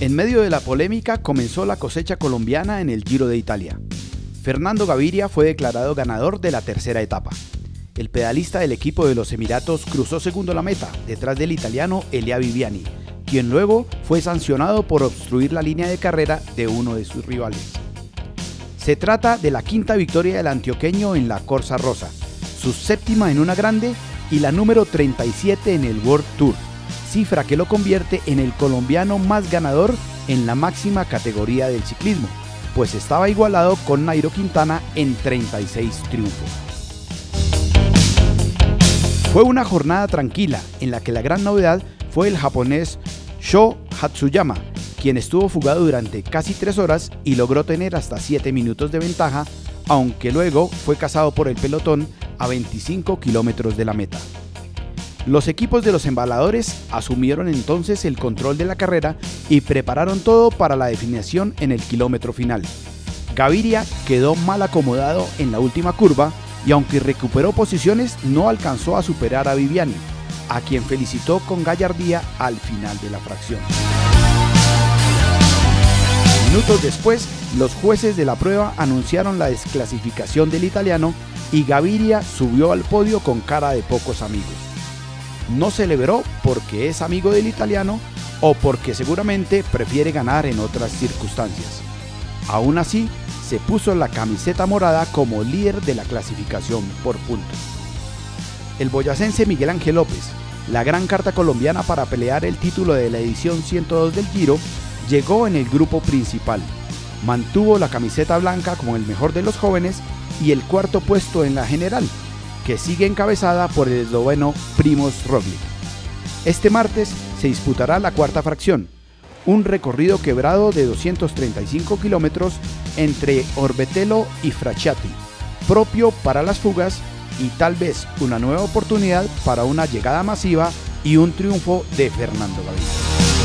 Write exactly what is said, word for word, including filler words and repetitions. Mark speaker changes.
Speaker 1: En medio de la polémica comenzó la cosecha colombiana en el Giro de Italia. Fernando Gaviria fue declarado ganador de la tercera etapa. El pedalista del equipo de los Emiratos cruzó segundo la meta, detrás del italiano Elia Viviani, quien luego fue sancionado por obstruir la línea de carrera de uno de sus rivales. Se trata de la quinta victoria del antioqueño en la Corsa Rosa, su séptima en una grande y la número treinta y siete en el World Tour, cifra que lo convierte en el colombiano más ganador en la máxima categoría del ciclismo, pues estaba igualado con Nairo Quintana en treinta y seis triunfos. Fue una jornada tranquila en la que la gran novedad fue el japonés Sho Hatsuyama, quien estuvo fugado durante casi tres horas y logró tener hasta siete minutos de ventaja, aunque luego fue cazado por el pelotón a veinticinco kilómetros de la meta. Los equipos de los embaladores asumieron entonces el control de la carrera y prepararon todo para la definición en el kilómetro final. Gaviria quedó mal acomodado en la última curva y aunque recuperó posiciones no alcanzó a superar a Viviani, a quien felicitó con gallardía al final de la fracción. Minutos después, los jueces de la prueba anunciaron la desclasificación del italiano y Gaviria subió al podio con cara de pocos amigos. No celebró porque es amigo del italiano o porque seguramente prefiere ganar en otras circunstancias. Aún así, se puso la camiseta morada como líder de la clasificación por puntos. El boyacense Miguel Ángel López, la gran carta colombiana para pelear el título de la edición ciento dos del Giro, llegó en el grupo principal. Mantuvo la camiseta blanca como el mejor de los jóvenes y el cuarto puesto en la general, que sigue encabezada por el esloveno Primož Roglič. Este martes se disputará la cuarta fracción, un recorrido quebrado de doscientos treinta y cinco kilómetros entre Orbetello y Frascati, propio para las fugas y tal vez una nueva oportunidad para una llegada masiva y un triunfo de Fernando Gaviria.